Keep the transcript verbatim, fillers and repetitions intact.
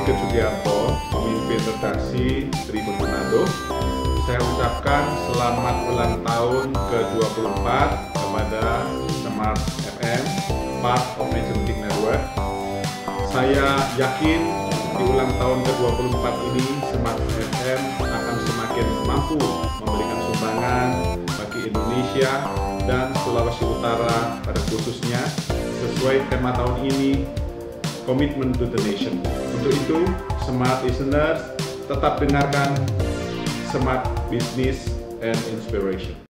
Sigit Sugiarto, pemimpin redaksi Tribun Manado. Saya ucapkan selamat ulang tahun ke dua puluh empat kepada Smart F M, part of Magnetic Network. Saya yakin di ulang tahun ke dua puluh empat ini Smart F M akan semakin mampu memberikan sumbangan bagi Indonesia dan Sulawesi Utara pada khususnya sesuai tema tahun ini, Commitment to the Nation. Untuk itu, Smart Listeners, tetap dengarkan Smart Business and Inspiration.